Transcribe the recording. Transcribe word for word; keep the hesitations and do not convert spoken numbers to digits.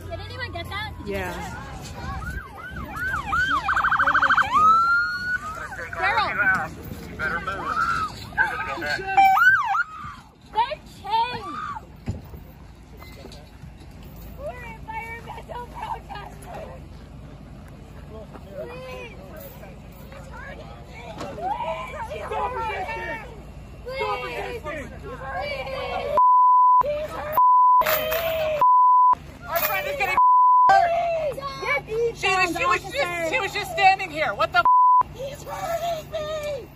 Did anyone get that? Did Yeah. Daryl. You better move. You're gonna go next. They're chained. We're environmental protesters. Please. He's hurting me. Please. Stop resisting. Stop Please. resisting. Please. He's hurting me. Our friend is getting Get these She was, she was just, she was just standing here. What the? He's hurting me.